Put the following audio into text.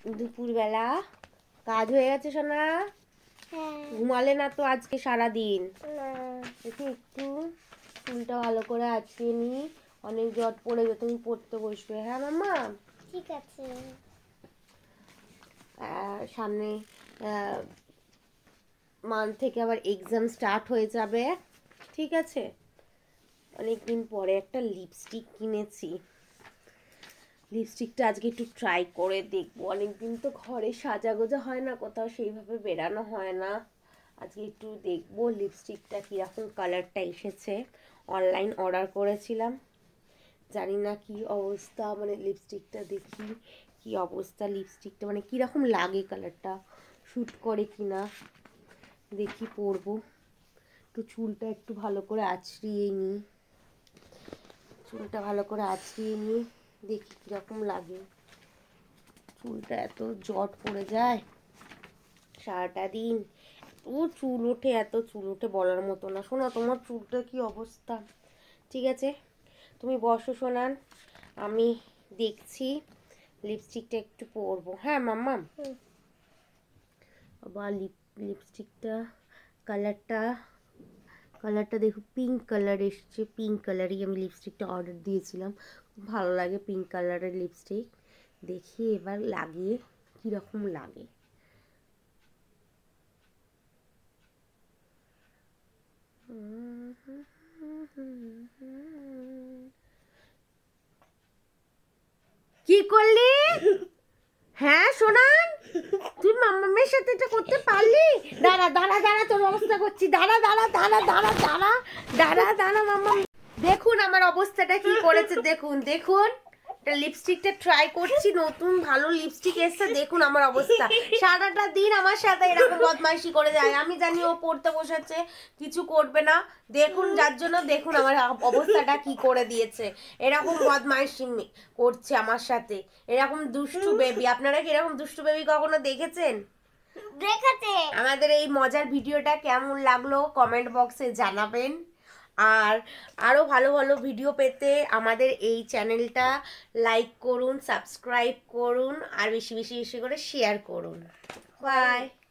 দুপুরবেলা কাজ হয়ে গেছে সোনা? ঘুমালে না তো আজকে সারা দিন? একটু চুলটা ভালো করে আঁচড়িয়ে নি, অনেক জট পড়ে গেছে, তুমি পড়তে বসবে। হ্যাঁ মাম্মা ঠিক আছে। সামনে মান্থ থেকে আবার এক্সাম স্টার্ট হয়ে যাবে, ঠিক আছে? অনেকদিন পরে একটা লিপস্টিক কিনেছি, লিপস্টিকটা আজকে একটু ট্রাই করে দেখবো। অনেকদিন তো ঘরে সাজাগোজা হয় না, কোথাও সেইভাবে বেরানো হয় না। আজকে একটু দেখবো লিপস্টিকটা কীরকম কালারটা এসেছে। অনলাইন অর্ডার করেছিলাম, জানি না কি অবস্থা, মানে লিপস্টিকটা দেখি কি অবস্থা। লিপস্টিকটা মানে কীরকম লাগে, কালারটা শ্যুট করে কি না দেখি, পরবো। একটু চুলটা একটু ভালো করে আঁচড়িয়ে নিই, চুলটা ভালো করে আঁচড়িয়ে নিই, দেখি কীরকম লাগে। চুলটা এত জট পড়ে যায় সারাটা দিন, এত চুল ওঠে, এত চুল ওঠে বলার মতো না। শোনা, তোমার চুলটা কি অবস্থা? ঠিক আছে, তুমি বসো শোনান, আমি দেখছি লিপস্টিকটা একটু পরবো। হ্যাঁ মাম্মা, আবার লিপস্টিকটা কালারটা দেখো, পিঙ্ক কালার এসছে। পিঙ্ক কালারই আমি লিপস্টিকটা অর্ডার দিয়েছিলাম, খুব ভালো লাগে পিঙ্ক কালারের লিপস্টিক। দেখি এবার লাগিয়ে কীরকম লাগে। কি করলি? হ্যাঁ সোনান, তুই মাম্মামের সাথে এটা করতে পারলি? দাঁড়া দাঁড়া দাঁড়া, তোর অবস্থা করছি, দাঁড়া দাঁড়া দাঁড়া দাঁড়া দাঁড়া দাঁড়া দাঁড়া মাম্মা, দেখুন আমার অবস্থাটা কি করেছে, দেখুন দেখুন। লিপস্টিকটা ট্রাই করছি, নতুন ভালো লিপস্টিক এসছে, দেখুন আমার অবস্থা। সারাটা দিন আমার সাথে এরকম বদমাইশি করে যায়, আমি জানি ও পড়তে বসেছে, কিছু করবে না। দেখুন, যার জন্য দেখুন আমার অবস্থাটা কি করে দিয়েছে। এরকম বদমাইশি করছে আমার সাথে, এরকম দুষ্টু বেবি। আপনারা কি এরকম দুষ্টু বেবি কখনো দেখেছেন? আমাদের এই মজার ভিডিওটা কেমন লাগলো কমেন্ট বক্সে জানাবেন। আর আরও ভালো ভালো ভিডিও পেতে আমাদের এই চ্যানেলটা লাইক করুন, সাবস্ক্রাইব করুন, আর বেশি বেশি করে শেয়ার করুন। বাই।